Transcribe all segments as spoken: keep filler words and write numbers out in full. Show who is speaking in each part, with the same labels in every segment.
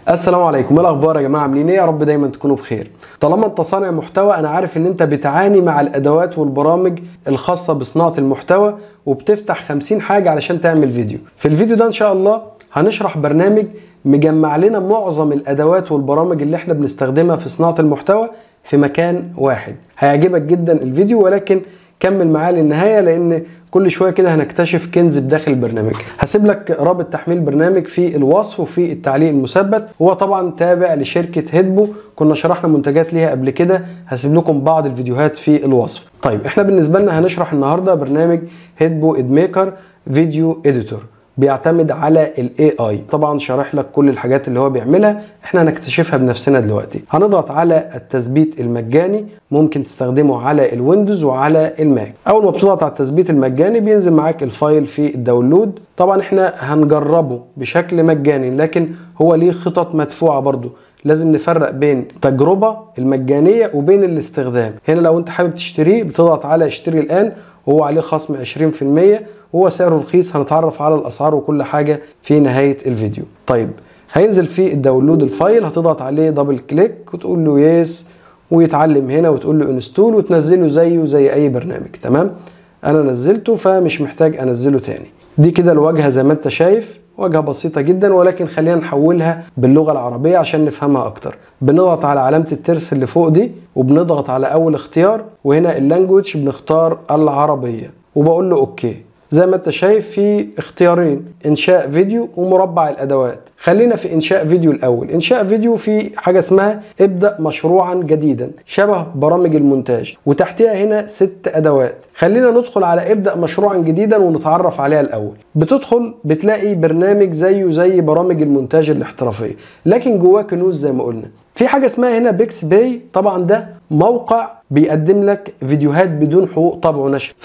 Speaker 1: السلام عليكم، ايه الاخبار يا جماعه؟ عاملين ايه؟ يا رب دايما تكونوا بخير. طالما انت صانع محتوى انا عارف ان انت بتعاني مع الادوات والبرامج الخاصه بصناعه المحتوى وبتفتح خمسين حاجه علشان تعمل فيديو. في الفيديو ده ان شاء الله هنشرح برنامج مجمع لنا معظم الادوات والبرامج اللي احنا بنستخدمها في صناعه المحتوى في مكان واحد. هيعجبك جدا الفيديو، ولكن كمل معاه للنهايه لان كل شويه كده هنكتشف كنز بداخل البرنامج. هسيب لك رابط تحميل برنامج في الوصف وفي التعليق المثبت. هو طبعا تابع لشركه هيدبو، كنا شرحنا منتجات ليها قبل كده، هسيب لكم بعض الفيديوهات في الوصف. طيب احنا بالنسبه لنا هنشرح النهارده برنامج هيدبو ادميكر فيديو اديتور، بيعتمد على الاي اي. طبعا شارح لك كل الحاجات اللي هو بيعملها، احنا هنكتشفها بنفسنا دلوقتي. هنضغط على التثبيت المجاني، ممكن تستخدمه على الويندوز وعلى الماك. اول ما بتضغط على التثبيت المجاني بينزل معاك الفايل في الداونلود. طبعا احنا هنجربه بشكل مجاني، لكن هو ليه خطط مدفوعه برضو. لازم نفرق بين التجربه المجانيه وبين الاستخدام. هنا لو انت حابب تشتريه بتضغط على اشتري الان، وهو عليه خصم عشرين في المية، وهو سعره رخيص. هنتعرف على الاسعار وكل حاجه في نهايه الفيديو. طيب هينزل في الداونلود الفايل، هتضغط عليه دبل كليك وتقول له يس، ويتعلم هنا وتقول له انستول وتنزله زيه زي اي برنامج. تمام، انا نزلته فمش محتاج انزله تاني. دي كده الواجهه زي ما انت شايف، واجهه بسيطه جدا، ولكن خلينا نحولها باللغه العربيه عشان نفهمها اكتر. بنضغط على علامه الترس اللي فوق دي وبنضغط على اول اختيار، وهنا اللانجوج بنختار العربيه وبقول له اوكي. زي ما انت شايف في اختيارين، انشاء فيديو ومربع الادوات. خلينا في انشاء فيديو الاول. انشاء فيديو في حاجه اسمها ابدأ مشروعا جديدا، شبه برامج المونتاج، وتحتها هنا ست ادوات. خلينا ندخل على ابدأ مشروعا جديدا ونتعرف عليها الاول. بتدخل بتلاقي برنامج زيه زي برامج المونتاج الاحترافيه، لكن جواه كنوز زي ما قلنا. في حاجه اسمها هنا بيكس باي، طبعا ده موقع بيقدم لك فيديوهات بدون حقوق طبع ونشر.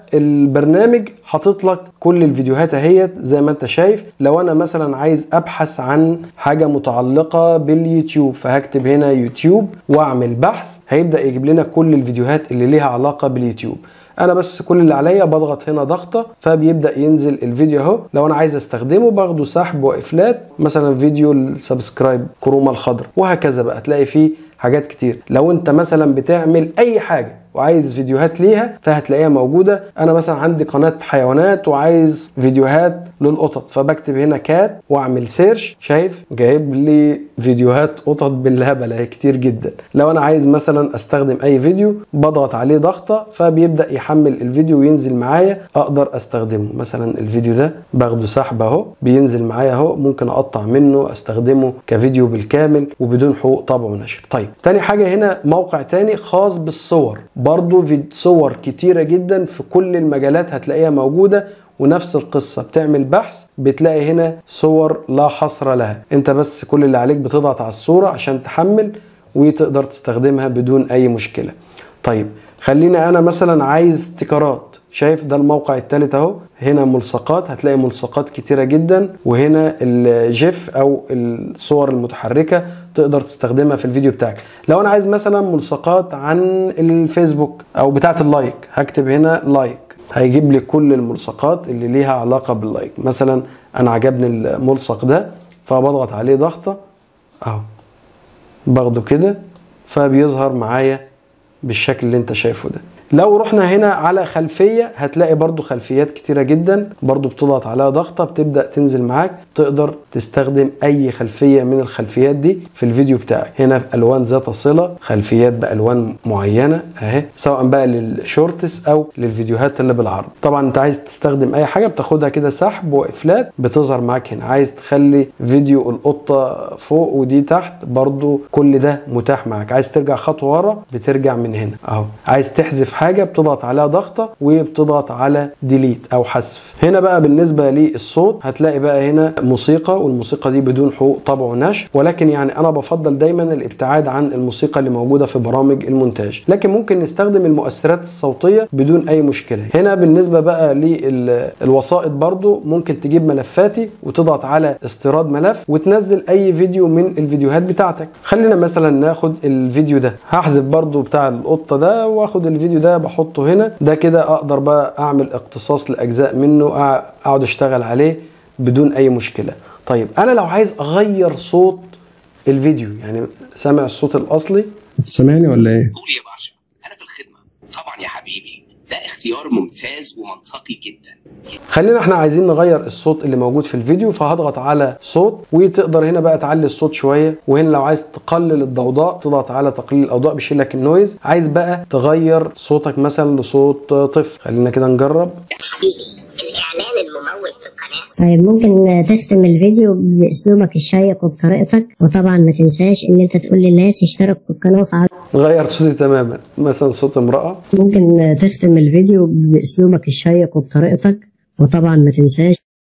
Speaker 1: فالبرنامج حاطط لك كل الفيديوهات اهيت زي ما انت شايف. لو انا مثلا عايز ابحث عن حاجه متعلقه باليوتيوب فهكتب هنا يوتيوب واعمل بحث، هيبدا يجيب لنا كل الفيديوهات اللي ليها علاقه باليوتيوب. انا بس كل اللي عليا بضغط هنا ضغطه فبيبدا ينزل الفيديو اهو. لو انا عايز استخدمه باخده سحب وافلات، مثلا فيديو السبسكرايب كرومه الخضراء، وهكذا بقى تلاقي فيه حاجات كتير. لو انت مثلا بتعمل اي حاجه وعايز فيديوهات ليها فهتلاقيها موجوده. انا مثلا عندي قناه حيوانات وعايز فيديوهات للقطط، فبكتب هنا كات واعمل سيرش، شايف جايب لي فيديوهات قطط بالهبل اهي كتير جدا. لو انا عايز مثلا استخدم اي فيديو بضغط عليه ضغطه فبيبدا يحمل الفيديو وينزل معايا، اقدر استخدمه. مثلا الفيديو ده باخده سحب اهو، بينزل معايا اهو، ممكن اقطع منه استخدمه كفيديو بالكامل وبدون حقوق طبع ونشر. طيب تاني حاجه هنا موقع تاني خاص بالصور، برضو في صور كتيرة جدا في كل المجالات هتلاقيها موجودة، ونفس القصة. بتعمل بحث بتلاقي هنا صور لا حصر لها. انت بس كل اللي عليك بتضغط على الصورة عشان تحمل وتقدر تستخدمها بدون اي مشكلة. طيب خلينا انا مثلا عايز استيكرات، شايف ده الموقع الثالث اهو. هنا ملصقات، هتلاقي ملصقات كتيرة جدا، وهنا الجيف او الصور المتحركة تقدر تستخدمها في الفيديو بتاعك. لو انا عايز مثلا ملصقات عن الفيسبوك او بتاعة اللايك هكتب هنا لايك، هيجيب لي كل الملصقات اللي ليها علاقة باللايك. مثلا انا عجبني الملصق ده فبضغط عليه ضغطة اهو، باخده كده فبيظهر معايا بالشكل اللي انت شايفه ده. لو رحنا هنا على خلفية هتلاقي برضو خلفيات كتيرة جدا، برضو بتضغط عليها ضغطة بتبدأ تنزل معاك، تقدر تستخدم اي خلفية من الخلفيات دي في الفيديو بتاعك. هنا في الوان ذات صلة، خلفيات بالوان معينة اهي، سواء بقى للشورتس او للفيديوهات اللي بالعرض. طبعا انت عايز تستخدم اي حاجة بتاخدها كده سحب وافلات بتظهر معاك هنا. عايز تخلي فيديو القطة فوق ودي تحت، برضو كل ده متاح معاك. عايز ترجع خطوة ورا بترجع من هنا اهو. عايز تحذف حاجه بتضغط عليها ضغطه وبتضغط على ديليت او حذف. هنا بقى بالنسبه للصوت هتلاقي بقى هنا موسيقى، والموسيقى دي بدون حقوق طبع ونشر، ولكن يعني انا بفضل دايما الابتعاد عن الموسيقى اللي موجوده في برامج المونتاج، لكن ممكن نستخدم المؤثرات الصوتيه بدون اي مشكله. هنا بالنسبه بقى للوسائط برضو ممكن تجيب ملفاتي وتضغط على استيراد ملف وتنزل اي فيديو من الفيديوهات بتاعتك. خلينا مثلا ناخد الفيديو ده، هحذف برضو بتاع القطه ده واخد الفيديو ده بحطه هنا. ده كده اقدر بقى اعمل اقتصاص لاجزاء منه، اقعد اشتغل عليه بدون اي مشكله. طيب انا لو عايز اغير صوت الفيديو، يعني سامع الصوت الاصلي؟
Speaker 2: سامعني ولا ايه؟
Speaker 3: قول يا باشا، انا في الخدمه. طبعا يا حبيبي، ده اختيار ممتاز ومنطقي جدا.
Speaker 1: خلينا احنا عايزين نغير الصوت اللي موجود في الفيديو، فهضغط على صوت، وتقدر هنا بقى تعلي الصوت شويه، وهنا لو عايز تقلل الضوضاء تضغط على تقليل الاضواء بيشيل لك النويز. عايز بقى تغير صوتك مثلا لصوت طفل، خلينا كده نجرب.
Speaker 4: حبيبي، الإعلان الممول في القناة.
Speaker 5: طيب ممكن تختم الفيديو بأسلوبك الشيق وبطريقتك، وطبعا ما تنساش إن أنت تقول للناس يشتركوا في القناة وفعل.
Speaker 1: غير صوتي تماما، مثلا صوت امرأة.
Speaker 5: ممكن تختم الفيديو بأسلوبك الشيق وبطريقتك، وطبعا ما تنساش.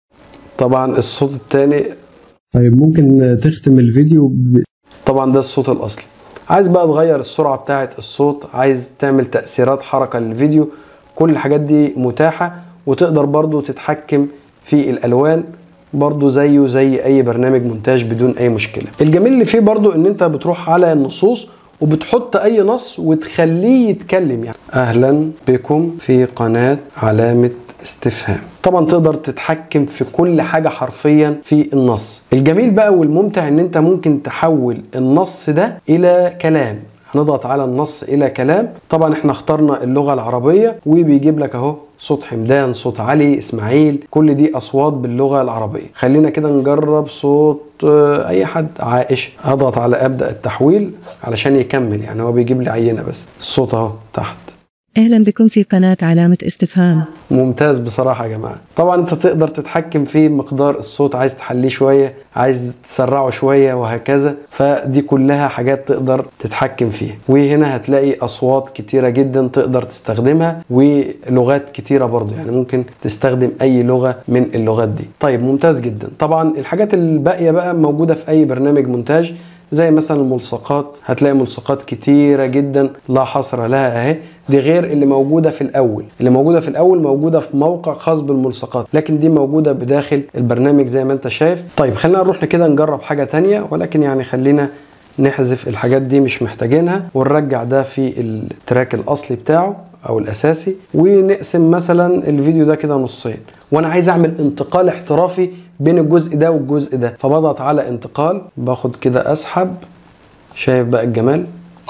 Speaker 1: طبعا الصوت الثاني.
Speaker 2: طيب ممكن تختم الفيديو ب...
Speaker 1: طبعا ده الصوت الأصلي. عايز بقى تغير السرعة بتاعة الصوت، عايز تعمل تأثيرات حركة للفيديو، كل الحاجات دي متاحة. وتقدر برضو تتحكم في الألوان برضو زيه زي أي برنامج مونتاج بدون أي مشكلة. الجميل اللي فيه برضو إن أنت بتروح على النصوص وبتحط أي نص وتخليه يتكلم. يعني أهلا بكم في قناة علامة استفهام. طبعا تقدر تتحكم في كل حاجة حرفيا في النص. الجميل بقى والممتع ان انت ممكن تحول النص ده الى كلام. هنضغط على النص الى كلام. طبعا احنا اخترنا اللغة العربية، وبيجيب لك اهو صوت حمدان، صوت علي، اسماعيل، كل دي اصوات باللغة العربية. خلينا كده نجرب صوت اي حد، عائشة. هضغط على ابدأ التحويل علشان يكمل، يعني هو بيجيب لي عينة بس. الصوت اهو تحت.
Speaker 6: اهلا بكم في قناة علامة استفهام.
Speaker 1: ممتاز بصراحة يا جماعة. طبعا انت تقدر تتحكم في مقدار الصوت، عايز تحليه شوية، عايز تسرعه شوية، وهكذا. فدي كلها حاجات تقدر تتحكم فيها. وهنا هتلاقي اصوات كتيرة جدا تقدر تستخدمها، ولغات كتيرة برضو، يعني ممكن تستخدم اي لغة من اللغات دي. طيب ممتاز جدا. طبعا الحاجات الباقية بقى موجودة في اي برنامج مونتاج، زي مثلا الملصقات. هتلاقي ملصقات كتيرة جدا لا حصر لها اهي. دي غير اللي موجودة في الأول. اللي موجودة في الأول موجودة في موقع خاص بالملصقات، لكن دي موجودة بداخل البرنامج زي ما انت شايف. طيب خلينا نروح كده نجرب حاجة تانية، ولكن يعني خلينا نحذف الحاجات دي مش محتاجينها، ونرجع ده في التراك الأصلي بتاعه أو الأساسي، ونقسم مثلا الفيديو ده كده نصين. وأنا عايز أعمل انتقال احترافي بين الجزء ده والجزء ده، فبضغط على انتقال، باخد كده أسحب. شايف بقى الجمال؟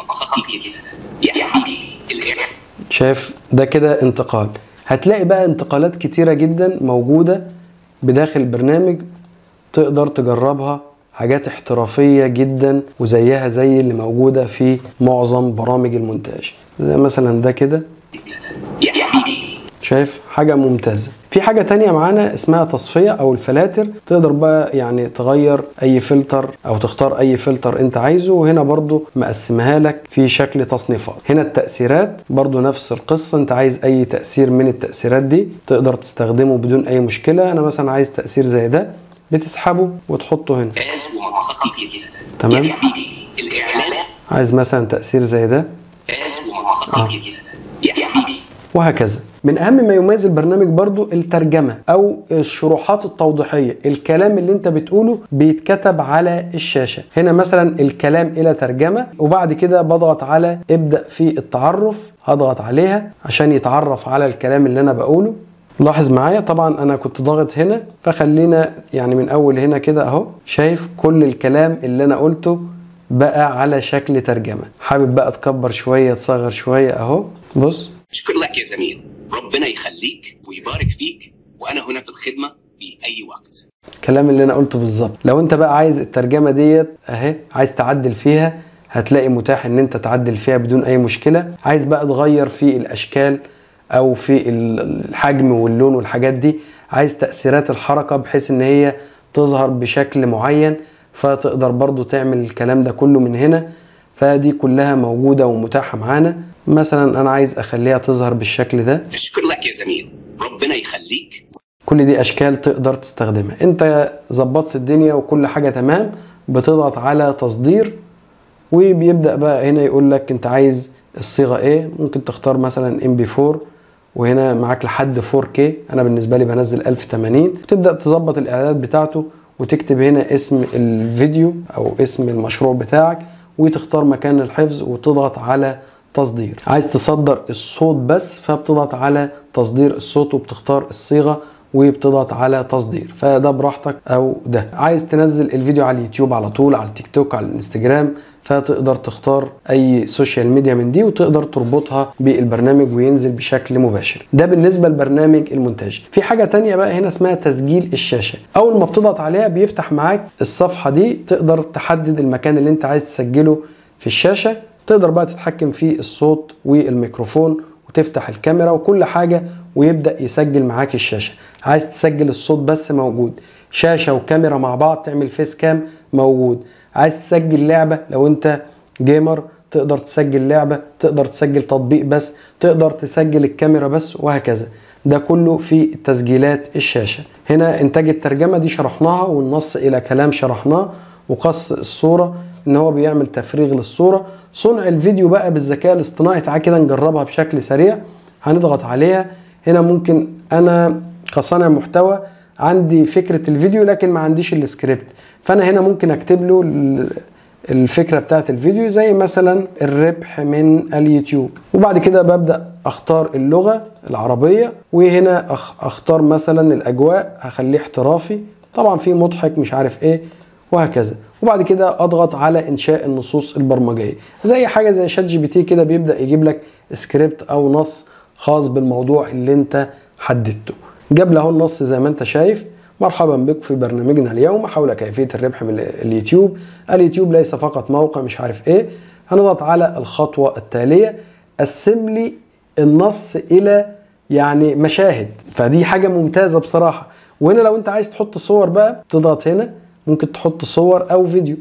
Speaker 1: شايف ده كده انتقال. هتلاقي بقى انتقالات كتيرة جدا موجودة بداخل البرنامج، تقدر تجربها. حاجات احترافية جدا وزيها زي اللي موجودة في معظم برامج المونتاج، زي مثلا ده كده. شايف حاجة ممتازة. في حاجة تانية معانا اسمها تصفية او الفلاتر. تقدر بقى يعني تغير اي فلتر او تختار اي فلتر انت عايزه، وهنا برضو مقسمها لك في شكل تصنيفات. هنا التأثيرات برضو نفس القصة، انت عايز اي تأثير من التأثيرات دي تقدر تستخدمه بدون اي مشكلة. انا مثلا عايز تأثير زي ده، بتسحبه وتحطه هنا. تمام. عايز مثلا تأثير زي ده، آه. وهكذا. من اهم ما يميز البرنامج برضو الترجمة او الشروحات التوضيحية. الكلام اللي انت بتقوله بيتكتب على الشاشة. هنا مثلا الكلام الى ترجمة، وبعد كده بضغط على ابدأ في التعرف. هضغط عليها عشان يتعرف على الكلام اللي انا بقوله. لاحظ معايا طبعا انا كنت ضاغط هنا، فخلينا يعني من اول هنا كده اهو. شايف كل الكلام اللي انا قلته بقى على شكل ترجمة. حابب بقى تكبر شوية تصغر شوية اهو. بص.
Speaker 3: شكرا لك يا زميل، ربنا يخليك ويبارك فيك، وانا هنا في الخدمة في اي وقت.
Speaker 1: الكلام اللي انا قلته بالظبط. لو انت بقى عايز الترجمة ديت اهي، عايز تعدل فيها، هتلاقي متاح ان انت تعدل فيها بدون اي مشكلة. عايز بقى تغير في الاشكال او في الحجم واللون والحاجات دي، عايز تأثيرات الحركة بحيث ان هي تظهر بشكل معين، فتقدر برضو تعمل الكلام ده كله من هنا. فدي كلها موجودة ومتاحة معانا. مثلا انا عايز اخليها تظهر بالشكل ده.
Speaker 3: شكرا لك يا زميل، ربنا يخليك.
Speaker 1: كل دي اشكال تقدر تستخدمها. انت ظبطت الدنيا وكل حاجة تمام، بتضغط على تصدير، وبيبدأ بقى هنا يقول لك انت عايز الصيغة ايه. ممكن تختار مثلا ام بي فور، وهنا معاك لحد فور كيه. انا بالنسبة لي بنزل ألف وثمانين. وتبدأ تظبط الاعداد بتاعته، وتكتب هنا اسم الفيديو او اسم المشروع بتاعك، وتختار مكان الحفظ وتضغط على تصدير. عايز تصدر الصوت بس، فبتضغط على تصدير الصوت وبتختار الصيغة وبتضغط على تصدير، فده براحتك. او ده عايز تنزل الفيديو على اليوتيوب على طول، على التيك توك، على الانستجرام، فتقدر تختار اي سوشيال ميديا من دي وتقدر تربطها بالبرنامج وينزل بشكل مباشر. ده بالنسبه لبرنامج المونتاج. في حاجه تانية بقى هنا اسمها تسجيل الشاشه. اول ما بتضغط عليها بيفتح معاك الصفحه دي، تقدر تحدد المكان اللي انت عايز تسجله في الشاشه، تقدر بقى تتحكم في الصوت والميكروفون وتفتح الكاميرا وكل حاجه، ويبدا يسجل معاك الشاشه. عايز تسجل الصوت بس موجود، شاشه وكاميرا مع بعض تعمل فيس كام موجود. عايز تسجل لعبه لو انت جيمر تقدر تسجل لعبه، تقدر تسجل تطبيق بس، تقدر تسجل الكاميرا بس، وهكذا. ده كله في تسجيلات الشاشه. هنا انتاج الترجمه دي شرحناها، والنص الى كلام شرحناه، وقص الصوره ان هو بيعمل تفريغ للصوره. صنع الفيديو بقى بالذكاء الاصطناعي، تعالى كده نجربها بشكل سريع. هنضغط عليها هنا. ممكن انا كصانع محتوى عندي فكره الفيديو لكن ما عنديش السكريبت، فانا هنا ممكن اكتب له الفكره بتاعت الفيديو، زي مثلا الربح من اليوتيوب، وبعد كده ببدا اختار اللغه العربيه، وهنا اختار مثلا الاجواء هخليه احترافي، طبعا في مضحك مش عارف ايه وهكذا. وبعد كده اضغط على انشاء النصوص البرمجيه، زي حاجه زي شات جي بي تي كده، بيبدا يجيب لك سكريبت او نص خاص بالموضوع اللي انت حددته. جاب له النص زي ما انت شايف. مرحبا بك في برنامجنا اليوم حول كيفيه الربح من اليوتيوب. اليوتيوب ليس فقط موقع مش عارف ايه. هنضغط على الخطوه التاليه، قسم لي النص الى يعني مشاهد، فدي حاجه ممتازه بصراحه. وهنا لو انت عايز تحط صور بقى تضغط هنا، ممكن تحط صور او فيديو.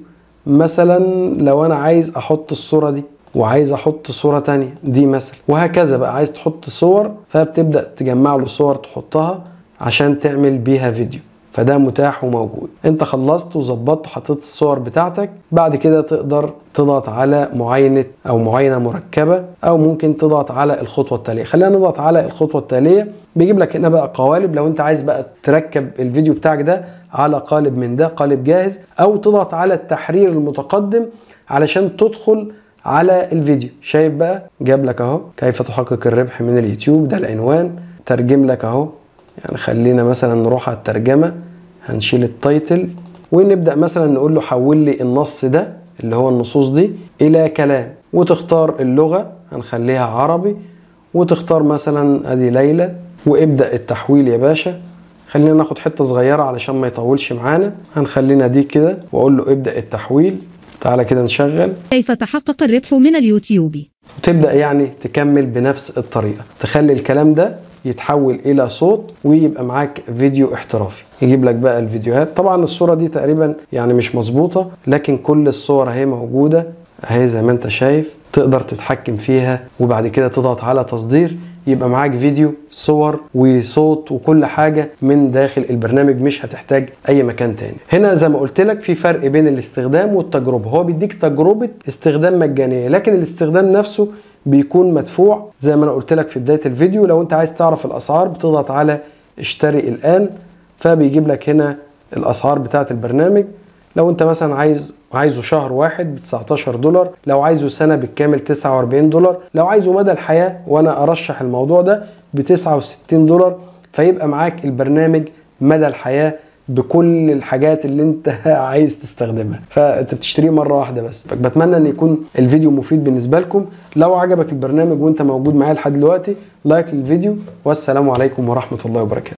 Speaker 1: مثلا لو انا عايز احط الصوره دي وعايز احط صوره تانية دي مثلا، وهكذا بقى. عايز تحط صور فبتبدا تجمع له صور تحطها عشان تعمل بيها فيديو، فده متاح وموجود. انت خلصت وظبطت وحطيت الصور بتاعتك، بعد كده تقدر تضغط على معاينه او معاينه مركبه، او ممكن تضغط على الخطوه التاليه. خلينا نضغط على الخطوه التاليه. بيجيب لك هنا بقى قوالب، لو انت عايز بقى تركب الفيديو بتاعك ده على قالب من ده، قالب جاهز، او تضغط على التحرير المتقدم علشان تدخل على الفيديو. شايف بقى جاب لك اهو كيف تحقق الربح من اليوتيوب، ده العنوان، ترجم لك اهو. يعني خلينا مثلا نروح على الترجمة، هنشيل التايتل ونبدأ مثلا نقول له حول لي النص ده اللي هو النصوص دي إلى كلام، وتختار اللغة هنخليها عربي، وتختار مثلا ادي ليلى، وابدأ التحويل يا باشا. خلينا ناخد حتة صغيرة علشان ما يطولش معانا، هنخلينا دي كده واقول له ابدأ التحويل. تعالى كده نشغل
Speaker 6: كيف تحقق الربح من اليوتيوب،
Speaker 1: وتبدأ يعني تكمل بنفس الطريقة، تخلي الكلام ده يتحول الى صوت ويبقى معاك فيديو احترافي. يجيب لك بقى الفيديوهات. طبعا الصورة دي تقريبا يعني مش مظبوطة، لكن كل الصور اهي موجودة اهي زي ما انت شايف، تقدر تتحكم فيها. وبعد كده تضغط على تصدير، يبقى معاك فيديو، صور وصوت وكل حاجة من داخل البرنامج، مش هتحتاج اي مكان تاني. هنا زي ما قلت لك في فرق بين الاستخدام والتجربة. هو بيديك تجربة استخدام مجانية، لكن الاستخدام نفسه بيكون مدفوع زي ما انا قلت لك في بداية الفيديو. لو انت عايز تعرف الاسعار بتضغط على اشتري الان، فبيجيب لك هنا الاسعار بتاعة البرنامج. لو انت مثلا عايز عايزه شهر واحد ب تسعتاشر دولار، لو عايزه سنة بالكامل تسعة واربعين دولار، لو عايزه مدى الحياة وانا ارشح الموضوع ده ب تسعة وستين دولار، فيبقى معاك البرنامج مدى الحياة بكل الحاجات اللي انت عايز تستخدمها، فانت بتشتريه مرة واحدة بس. بتمنى ان يكون الفيديو مفيد بالنسبة لكم. لو عجبك البرنامج وانت موجود معايا لحد دلوقتي، لايك للفيديو، والسلام عليكم ورحمة الله وبركاته.